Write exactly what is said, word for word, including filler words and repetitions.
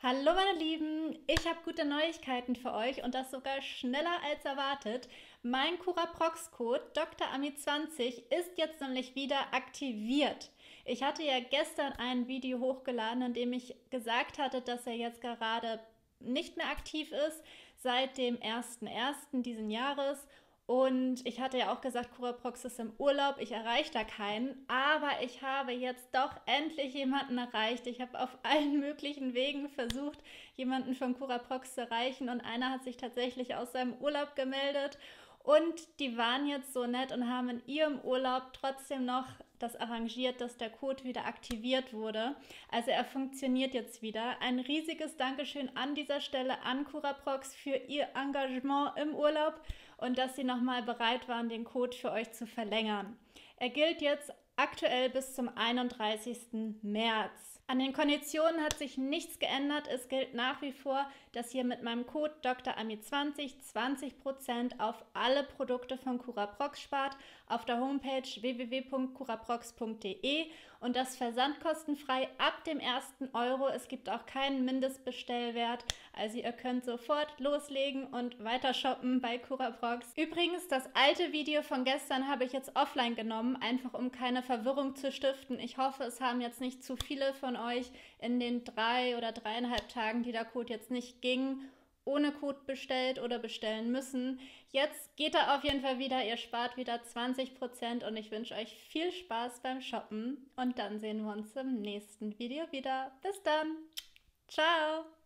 Hallo meine Lieben, ich habe gute Neuigkeiten für euch und das sogar schneller als erwartet. Mein Curaprox-Code Doktor Ami zwanzig ist jetzt nämlich wieder aktiviert. Ich hatte ja gestern ein Video hochgeladen, in dem ich gesagt hatte, dass er jetzt gerade nicht mehr aktiv ist seit dem ersten ersten diesen Jahres. Und ich hatte ja auch gesagt, Curaprox ist im Urlaub, ich erreiche da keinen. Aber ich habe jetzt doch endlich jemanden erreicht. Ich habe auf allen möglichen Wegen versucht, jemanden von Curaprox zu erreichen. Und einer hat sich tatsächlich aus seinem Urlaub gemeldet. Und die waren jetzt so nett und haben in ihrem Urlaub trotzdem noch das arrangiert, dass der Code wieder aktiviert wurde. Also er funktioniert jetzt wieder. Ein riesiges Dankeschön an dieser Stelle an Curaprox für ihr Engagement im Urlaub und dass sie nochmal bereit waren, den Code für euch zu verlängern. Er gilt jetzt aktuell bis zum einunddreißigsten März. An den Konditionen hat sich nichts geändert. Es gilt nach wie vor, dass ihr mit meinem Code Doktor Ami zwanzig zwanzig Prozent auf alle Produkte von Curaprox spart, auf der Homepage w w w punkt curaprox punkt de und das versandkostenfrei ab dem ersten Euro. Es gibt auch keinen Mindestbestellwert, also ihr könnt sofort loslegen und weiter shoppen bei Curaprox. Übrigens, das alte Video von gestern habe ich jetzt offline genommen, einfach um keine Verwirrung zu stiften. Ich hoffe, es haben jetzt nicht zu viele von euch in den drei oder dreieinhalb Tagen, die der Code jetzt nicht ging, ohne Code bestellt oder bestellen müssen. Jetzt geht er auf jeden Fall wieder, ihr spart wieder zwanzig Prozent und ich wünsche euch viel Spaß beim Shoppen und dann sehen wir uns im nächsten Video wieder. Bis dann! Ciao!